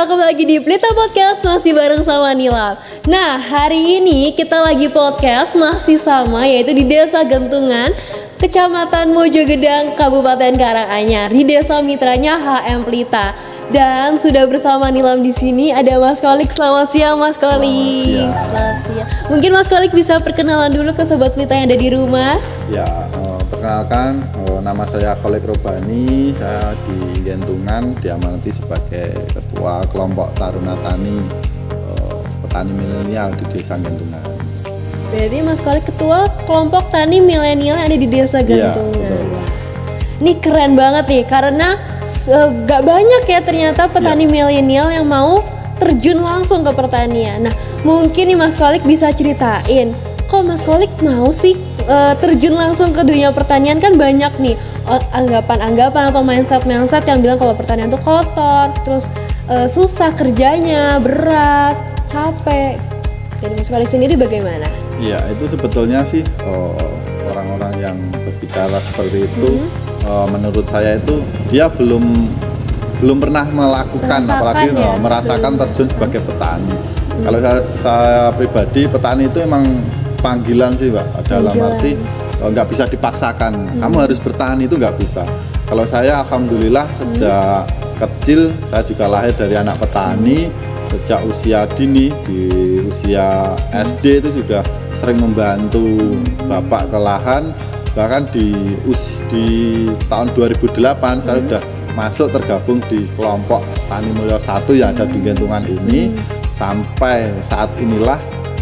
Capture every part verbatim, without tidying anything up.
welcome lagi di Pelita Podcast, masih bareng sama Nila. Nah, hari ini kita lagi podcast masih sama, yaitu di Desa Gentungan, Kecamatan Mojogedang, Kabupaten Karanganyar, di Desa Mitranya H M Pelita. Dan sudah bersama Nilam di sini ada Mas Kolik. Selamat siang Mas Kolik. Selamat siang. Selamat siang. Mungkin Mas Kolik bisa perkenalan dulu ke sobat Pelita yang ada di rumah. Ya, eh, perkenalkan, eh, nama saya Kolik Robani. Saya di Gentungan diamanati sebagai Ketua Kelompok Taruna Tani eh, Petani Milenial di Desa Gentungan. Berarti Mas Kolik Ketua Kelompok Tani Milenial yang ada di Desa Gentungan. Ya, betul. Ini keren banget nih, karena uh, gak banyak ya ternyata petani ya. milenial yang mau terjun langsung ke pertanian. Nah, mungkin nih Mas Kolik bisa ceritain, kok Mas Kolik mau sih uh, terjun langsung ke dunia pertanian? Kan banyak nih uh, anggapan-anggapan atau mindset-mindset yang bilang kalau pertanian itu kotor, terus uh, susah kerjanya, berat, capek. Dari Mas Kolik sendiri bagaimana? Iya, itu sebetulnya sih oh, orang-orang yang berbicara seperti itu. Hmm. Uh, menurut saya itu dia belum belum pernah melakukan, merasakan apalagi ya? uh, merasakan terjun sebagai petani. Hmm. Kalau saya, saya pribadi, petani itu emang panggilan sih, Mbak. Dalam panggilan. arti nggak uh, bisa dipaksakan. Hmm. Kamu harus bertani itu nggak bisa. Kalau saya, alhamdulillah sejak hmm. kecil saya juga lahir dari anak petani. Hmm. Sejak usia dini, di usia hmm. S D itu sudah sering membantu bapak ke lahan. Bahkan di us di tahun dua ribu delapan hmm. saya sudah masuk tergabung di kelompok Tani Mulyo satu yang ada di Gentungan ini. hmm. Sampai saat inilah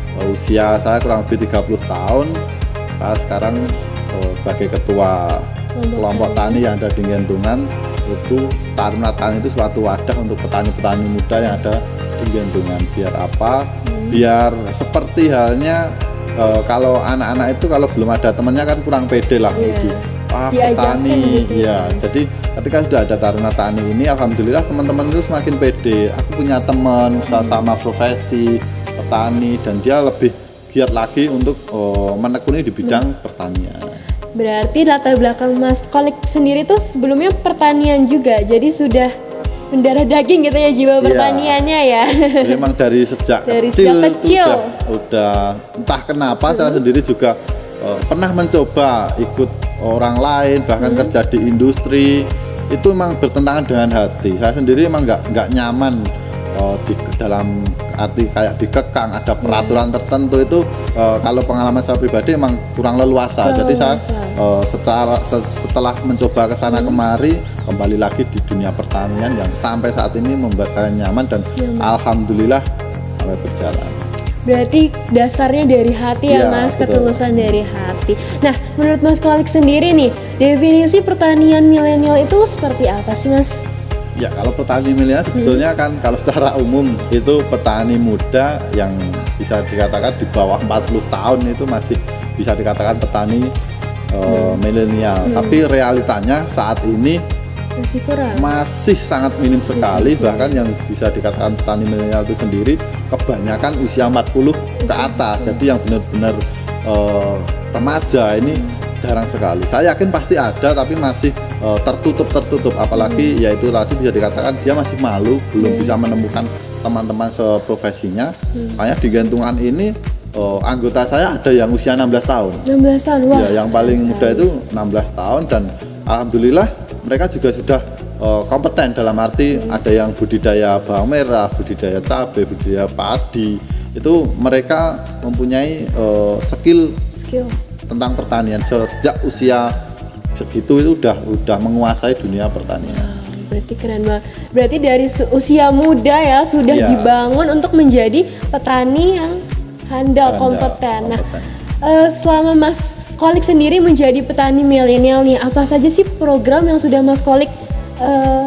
usia saya kurang lebih tiga puluh tahun. Saya sekarang oh, sebagai ketua kelompok, kelompok tani yang ada di Gentungan. Itu Taruna Tani itu suatu wadah untuk petani-petani muda yang ada di Gentungan. Biar apa? hmm. Biar seperti halnya Uh, kalau anak-anak itu kalau belum ada temannya kan kurang pede lah, yeah. gitu. Ah, petani, gitu, ya. Yes. Jadi ketika sudah ada Taruna Tani ini, alhamdulillah teman-teman itu semakin pede. Aku punya teman hmm. sama profesi petani dan dia lebih giat lagi untuk uh, menekuni di bidang hmm. pertanian. Berarti latar belakang Mas Kolik sendiri tuh sebelumnya pertanian juga, jadi sudah mendarah daging gitu ya jiwa iya. pertaniannya ya. Jadi memang dari sejak dari kecil, sejak kecil. Udah, udah entah kenapa hmm. saya sendiri juga uh, pernah mencoba ikut orang lain bahkan hmm. kerja di industri. Itu memang bertentangan dengan hati. Saya sendiri memang nggak nggak nyaman uh, di dalam arti kayak dikekang, ada peraturan hmm. tertentu itu. Uh, kalau pengalaman saya pribadi memang kurang leluasa. Kurang Jadi leluasa. saya uh, setelah setelah mencoba ke sana hmm. kemari, kembali lagi di dunia pertanian yang sampai saat ini membuat saya nyaman dan nyaman. Alhamdulillah sampai berjalan. Berarti dasarnya dari hati ya, ya Mas, betul. Ketulusan dari hati. Nah, menurut Mas Kolik sendiri nih, definisi pertanian milenial itu seperti apa sih Mas? Ya, kalau petani milenial sebetulnya hmm. kan kalau secara umum itu petani muda yang bisa dikatakan di bawah empat puluh tahun itu masih bisa dikatakan petani uh, hmm. milenial. Hmm. Tapi realitanya saat ini masih kurang. Masih sangat minim sekali, masih bahkan yang bisa dikatakan petani milenial itu sendiri kebanyakan usia empat puluh ke atas. Jadi yang benar-benar uh, remaja ini hmm. jarang sekali. Saya yakin pasti ada, tapi masih uh, tertutup tertutup. Apalagi hmm. yaitu tadi bisa dikatakan dia masih malu, belum hmm. bisa menemukan teman-teman seprofesinya. Hmm. Makanya di Gentungan ini uh, anggota saya ada yang usia enam belas tahun. enam belas tahun, wah. Ya, yang paling sekali. muda itu enam belas tahun dan alhamdulillah mereka juga sudah uh, kompeten dalam arti hmm. ada yang budidaya bawang merah, budidaya cabai, budidaya padi. Itu mereka mempunyai uh, skill, skill tentang pertanian sejak usia segitu itu udah udah menguasai dunia pertanian. Wow, berarti keren banget. Berarti dari usia muda ya sudah ya. dibangun untuk menjadi petani yang handal, handal kompeten. Nah, uh, selama Mas Kolik sendiri menjadi petani milenial nih, apa saja sih program yang sudah Mas Kolik uh,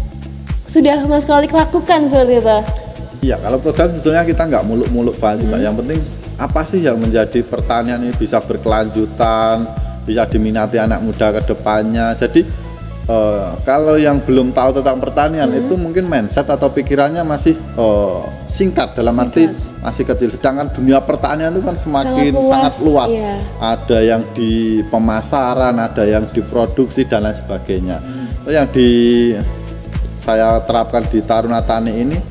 sudah Mas Kolik lakukan seperti itu? Iya, kalau program sebetulnya kita nggak muluk-muluk banget, hmm. Mbak. Yang penting apa sih yang menjadi pertanian ini bisa berkelanjutan, bisa diminati anak muda ke depannya. Jadi uh, kalau yang belum tahu tentang pertanian hmm. itu mungkin mindset atau pikirannya masih uh, singkat dalam singkat. arti masih kecil. Sedangkan dunia pertanian itu kan semakin sangat luas, sangat luas. Iya. Ada yang di pemasaran, ada yang diproduksi dan lain sebagainya. Hmm. Yang di saya terapkan di Taruna Tani ini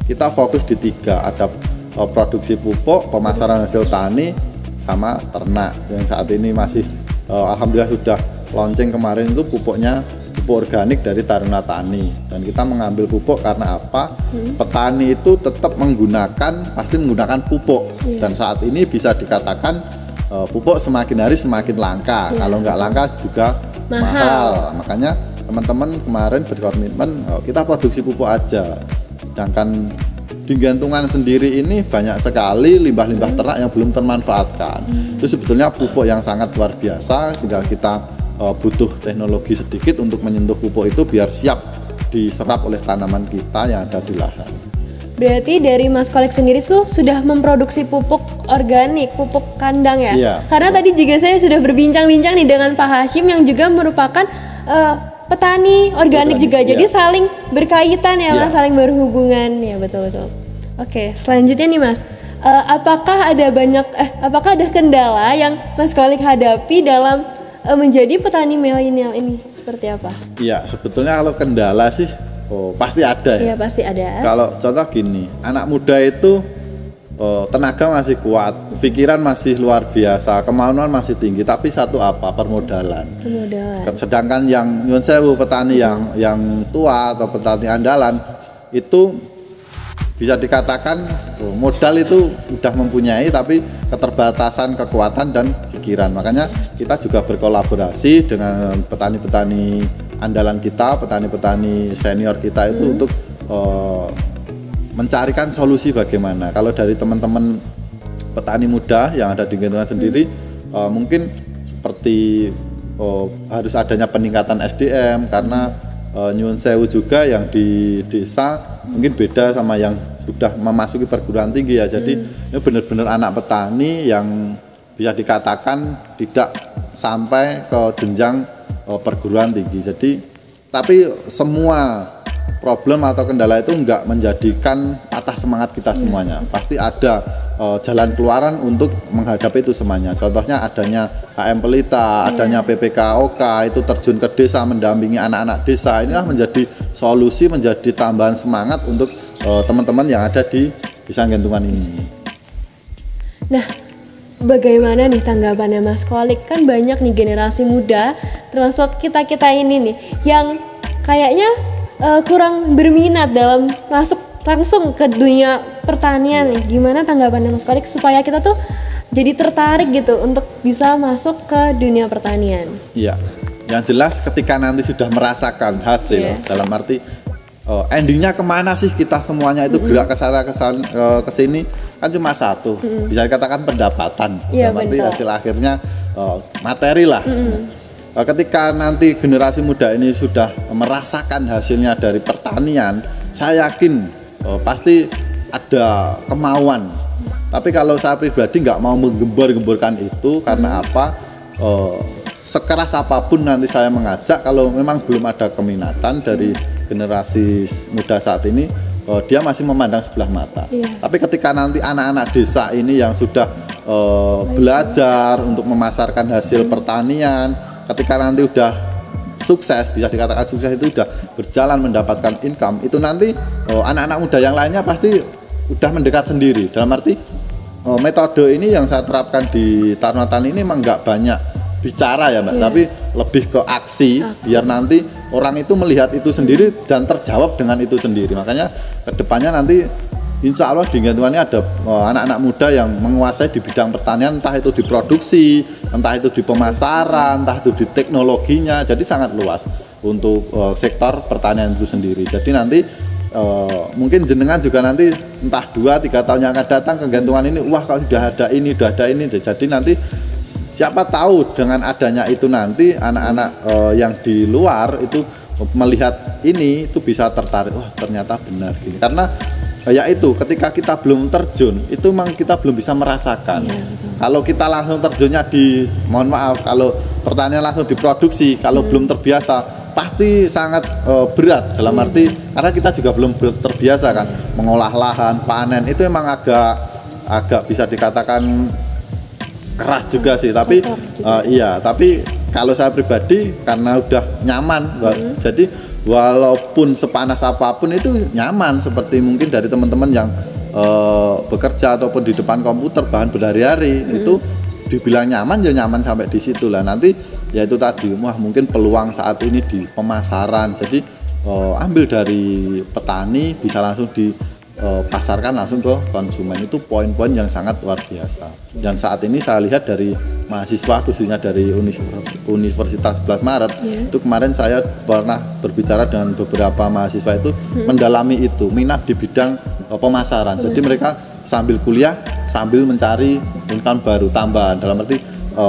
kita fokus di tiga, ada uh, produksi pupuk, pemasaran hasil tani, sama ternak yang saat ini masih uh, alhamdulillah sudah launching kemarin itu pupuknya pupuk organik dari Taruna Tani, dan kita mengambil pupuk karena apa? Hmm. Petani itu tetap menggunakan pasti menggunakan pupuk, yeah. dan saat ini bisa dikatakan uh, pupuk semakin hari semakin langka, yeah. kalau nggak langka juga mahal, mahal. Makanya teman-teman kemarin berkomitmen uh, kita produksi pupuk aja, sedangkan di Gantungan sendiri ini banyak sekali limbah-limbah hmm. ternak yang belum termanfaatkan. Hmm. Itu sebetulnya pupuk yang sangat luar biasa, tinggal kita Uh, butuh teknologi sedikit untuk menyentuh pupuk itu biar siap diserap oleh tanaman kita yang ada di lahan. Berarti dari Mas Kolik sendiri tuh sudah memproduksi pupuk organik, pupuk kandang ya? Iya. Karena tadi juga saya sudah berbincang-bincang nih dengan Pak Hashim yang juga merupakan uh, petani organik, organik juga, iya. jadi saling berkaitan ya, iya. Mas, saling berhubungan ya, betul-betul. Oke, selanjutnya nih Mas, uh, apakah ada banyak, eh apakah ada kendala yang Mas Kolik hadapi dalam menjadi petani milenial ini, seperti apa? Iya, sebetulnya kalau kendala sih oh, pasti ada ya. Iya, pasti ada. Kalau contoh gini, anak muda itu oh, tenaga masih kuat, pikiran masih luar biasa, kemauan masih tinggi, tapi satu apa? Permodalan. Permodalan. Sedangkan yang nyuwun sewu petani hmm. yang yang tua atau petani andalan itu bisa dikatakan oh, modal itu udah mempunyai, tapi keterbatasan kekuatan dan pikiran. Makanya kita juga berkolaborasi dengan petani-petani andalan kita, petani-petani senior kita itu hmm. untuk uh, mencarikan solusi bagaimana. Kalau dari teman-teman petani muda yang ada di Gantungan sendiri, hmm. uh, mungkin seperti uh, harus adanya peningkatan S D M, karena uh, nyuwun sewu juga yang di desa mungkin beda sama yang sudah memasuki perguruan tinggi ya. Jadi hmm. ini benar-benar anak petani yang bisa dikatakan tidak sampai ke jenjang uh, perguruan tinggi. Jadi tapi semua problem atau kendala itu enggak menjadikan patah semangat kita semuanya. Hmm. Pasti ada uh, jalan keluaran untuk menghadapi itu semuanya. Contohnya adanya H M Pelita, hmm. adanya P P K O K itu terjun ke desa mendampingi anak-anak desa. Inilah menjadi solusi, menjadi tambahan semangat untuk uh, teman-teman yang ada di Desa Gantungan ini. Nah, bagaimana nih tanggapannya Mas Kolik? Kan banyak nih generasi muda, termasuk kita-kita ini nih, yang kayaknya uh, kurang berminat dalam masuk langsung ke dunia pertanian nih. Gimana tanggapannya Mas Kolik supaya kita tuh jadi tertarik gitu untuk bisa masuk ke dunia pertanian? Iya, yang jelas ketika nanti sudah merasakan hasil, yeah. dalam arti uh, endingnya kemana sih kita semuanya itu mm-hmm. gerak ke sana ke sini kan cuma satu, mm-hmm. bisa dikatakan pendapatan, yeah, dalam arti hasil akhirnya uh, materi lah. Mm-hmm. Uh, ketika nanti generasi muda ini sudah merasakan hasilnya dari pertanian, saya yakin uh, pasti ada kemauan. Tapi kalau saya pribadi nggak mau menggembor-gemborkan itu, karena apa? Uh, sekeras apapun nanti saya mengajak, kalau memang belum ada keminatan dari generasi muda saat ini, uh, dia masih memandang sebelah mata. Iya. Tapi ketika nanti anak-anak desa ini yang sudah uh, belajar untuk memasarkan hasil pertanian, ketika nanti udah sukses, bisa dikatakan sukses itu udah berjalan mendapatkan income, itu nanti uh, anak-anak muda yang lainnya pasti udah mendekat sendiri. Dalam arti oh, metode ini yang saya terapkan di Taruna Tani ini memang nggak banyak bicara ya Mbak, yeah. tapi lebih ke aksi, aksi biar nanti orang itu melihat itu sendiri hmm. dan terjawab dengan itu sendiri. Makanya kedepannya nanti insya Allah di Gantungan ini ada oh, anak-anak muda yang menguasai di bidang pertanian, entah itu di produksi, entah itu di pemasaran, entah itu di teknologinya. Jadi sangat luas untuk oh, sektor pertanian itu sendiri. Jadi nanti Uh, mungkin jenengan juga nanti entah dua tiga tahun yang akan datang ke Gantungan ini, wah kalau sudah ada ini, sudah ada ini, jadi nanti siapa tahu dengan adanya itu nanti anak-anak uh, yang di luar itu melihat ini itu bisa tertarik, wah ternyata benar gini. Karena uh, ya itu ketika kita belum terjun itu memang kita belum bisa merasakan. Ya, kalau kita langsung terjunnya di, mohon maaf, kalau pertanian langsung diproduksi, kalau hmm. belum terbiasa pasti sangat uh, berat dalam arti karena kita juga belum terbiasa kan mengolah lahan, panen itu emang agak agak bisa dikatakan keras juga sih, tapi uh, iya tapi kalau saya pribadi karena udah nyaman, hmm. jadi walaupun sepanas apapun itu nyaman, seperti mungkin dari teman-teman yang uh, bekerja ataupun di depan komputer bahan berhari-hari hmm. itu dibilang nyaman ya nyaman sampai di situ lah. Nanti ya itu tadi, wah mungkin peluang saat ini di pemasaran, jadi uh, ambil dari petani bisa langsung di Uh, pasarkan langsung ke konsumen, itu poin-poin yang sangat luar biasa. Dan saat ini saya lihat dari mahasiswa khususnya dari Universitas sebelas Maret yeah. itu kemarin saya pernah berbicara dengan beberapa mahasiswa itu hmm. mendalami itu minat di bidang uh, pemasaran. Jadi mereka sambil kuliah sambil mencari income baru tambahan, dalam arti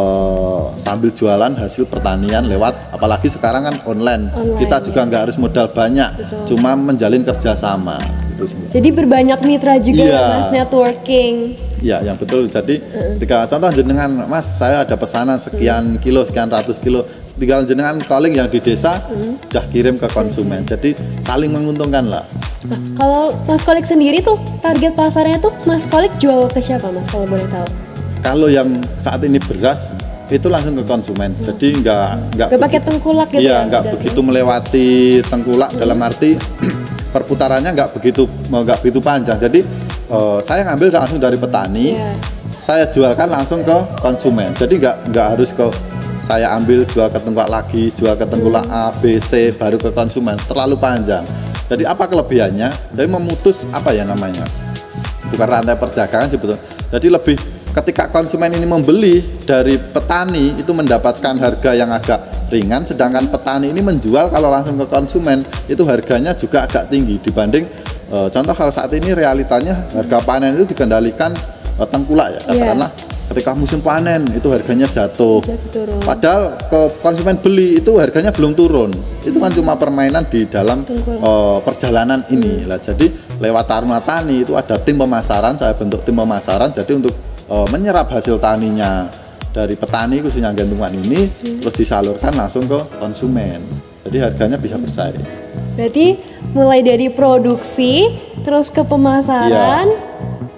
uh, sambil jualan hasil pertanian lewat, apalagi sekarang kan online, online kita juga nggak ya. harus modal banyak. Betul. Cuma menjalin kerjasama. Jadi berbanyak mitra juga ya, Mas, networking. Iya, yang betul. Jadi uh. ketika contoh jenengan, Mas, saya ada pesanan sekian uh. kilo, sekian ratus kilo, tinggal jenengan calling yang di desa, uh. udah kirim ke konsumen. Uh. Jadi saling menguntungkan lah. Nah, kalau Mas Kolik sendiri tuh target pasarnya tuh Mas Kolik jual ke siapa, Mas, kalau boleh tahu? Kalau yang saat ini beras itu langsung ke konsumen, hmm. jadi nggak nggak nggak pakai tengkulak gitu ya, nggak begitu melewati tengkulak hmm. dalam arti perputarannya nggak begitu nggak begitu panjang. Jadi uh, saya ngambil langsung dari petani, yeah. saya jualkan langsung ke konsumen. Jadi nggak nggak harus ke saya ambil jual ke tengkulak lagi, jual ke tengkulak A, B, C baru ke konsumen, terlalu panjang. Jadi apa kelebihannya? Jadi memutus apa ya namanya? Bukan rantai perdagangan sebetulnya. Jadi lebih ketika konsumen ini membeli dari petani itu mendapatkan harga yang agak ringan, sedangkan petani ini menjual kalau langsung ke konsumen itu harganya juga agak tinggi dibanding e, contoh kalau saat ini realitanya harga panen itu dikendalikan e, tengkulak ya, katakanlah yeah. ketika musim panen itu harganya jatuh, jatuh padahal ke konsumen beli itu harganya belum turun. Itu kan cuma permainan di dalam e, perjalanan ini lah. Jadi lewat Taruna Tani itu ada tim pemasaran, saya bentuk tim pemasaran jadi untuk Uh, menyerap hasil taninya dari petani khususnya gantungan ini hmm. terus disalurkan langsung ke konsumen, jadi harganya bisa bersaing. Berarti mulai dari produksi terus ke pemasaran ya.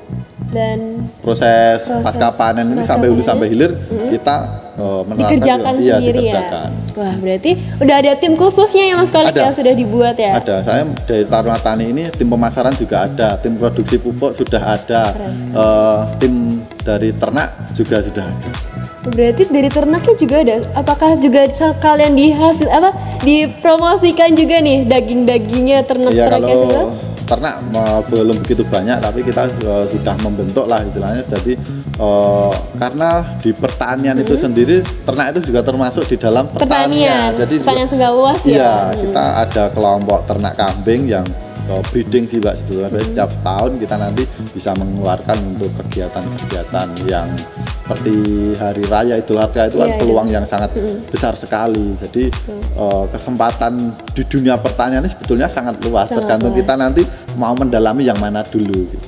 Dan proses, proses pasca panen ini sampai hulu sampai hilir hmm. kita uh, dikerjakan juga, sendiri iya, dikerjakan. Ya. Wah, berarti udah ada tim khususnya ya Mas Kolik ya sudah dibuat ya? Ada, saya dari Taruna Tani ini tim pemasaran juga ada, tim produksi pupuk sudah ada, uh, tim dari ternak juga sudah ada. Berarti dari ternaknya juga ada. Apakah juga kalian dihasil apa dipromosikan juga nih daging-dagingnya ternak-ternaknya ya, sudah? Ternak uh, belum begitu banyak, tapi kita uh, sudah membentuk lah istilahnya. Jadi uh, karena di pertanian hmm. itu sendiri ternak itu juga termasuk di dalam pertanian. pertanian. Jadi pertanian segala luas ya. Iya, hmm. kita ada kelompok ternak kambing yang uh, breeding sih Mbak sebetulnya. Hmm. Setiap tahun kita nanti bisa mengeluarkan untuk kegiatan-kegiatan yang seperti hari raya Idul Adha itu kan yeah, peluang yeah. yang sangat mm. besar sekali. Jadi mm. uh, kesempatan di dunia pertanian ini sebetulnya sangat luas, sangat tergantung luas. Kita nanti mau mendalami yang mana dulu gitu.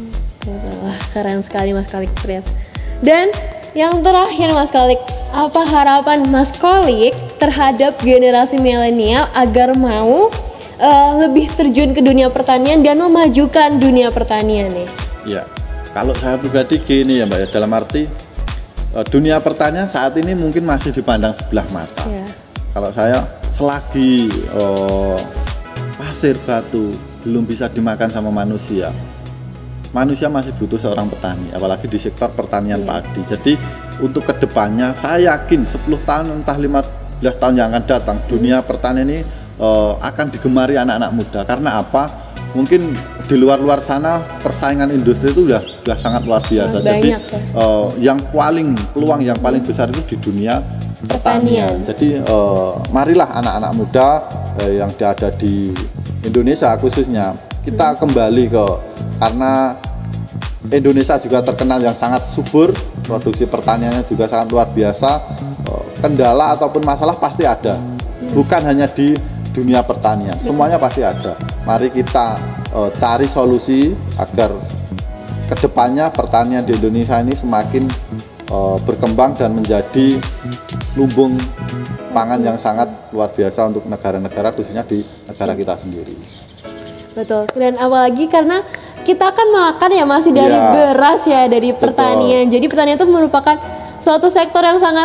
Mm. Wah, keren sekali Mas Kolik. Dan yang terakhir Mas Kolik, apa harapan Mas Kolik terhadap generasi milenial agar mau uh, lebih terjun ke dunia pertanian dan memajukan dunia pertanian nih? Ya, kalau saya pribadi gini ya Mbak ya, dalam arti dunia pertanian saat ini mungkin masih dipandang sebelah mata. Yeah. Kalau saya selagi oh, pasir batu belum bisa dimakan sama manusia, manusia masih butuh seorang petani, apalagi di sektor pertanian yeah. padi. Jadi untuk kedepannya saya yakin sepuluh tahun entah lima belas tahun yang akan datang mm. dunia pertanian ini uh, akan digemari anak-anak muda. Karena apa? Mungkin di luar-luar sana persaingan industri itu udah, udah sangat luar biasa. Banyak, Jadi ya. uh, yang paling peluang yang paling besar itu di dunia pertanian. pertanian. Jadi uh, marilah anak-anak muda uh, yang ada di Indonesia khususnya kita hmm. kembali ke, karena Indonesia juga terkenal yang sangat subur, produksi pertaniannya juga sangat luar biasa. Uh, kendala ataupun masalah pasti ada, hmm. bukan hanya di dunia pertanian, semuanya pasti ada. Mari kita uh, cari solusi agar kedepannya pertanian di Indonesia ini semakin uh, berkembang dan menjadi lumbung pangan yang sangat luar biasa untuk negara-negara, khususnya di negara kita sendiri. Betul, dan apalagi karena kita kan makan ya masih dari ya, beras ya, dari pertanian. Betul. Jadi pertanian itu merupakan suatu sektor yang sangat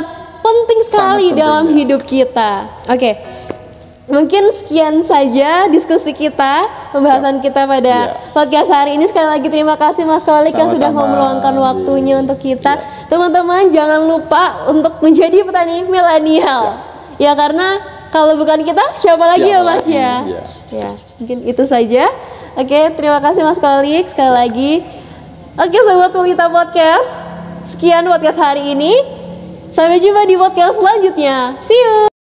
penting sekali penting, dalam ya. hidup kita. Oke. Mungkin sekian saja diskusi kita, pembahasan kita pada ya. podcast hari ini. Sekali lagi terima kasih Mas Kolik yang sudah mau meluangkan waktunya ya. Untuk kita. Ya. Teman-teman jangan lupa untuk menjadi petani milenial. Ya. Ya karena kalau bukan kita siapa lagi siapa ya Mas lagi? ya? Ya. Ya, mungkin itu saja. Oke, terima kasih Mas Kolik sekali lagi. Oke, Sobat Tulita Podcast. Sekian podcast hari ini. Sampai jumpa di podcast selanjutnya. See you.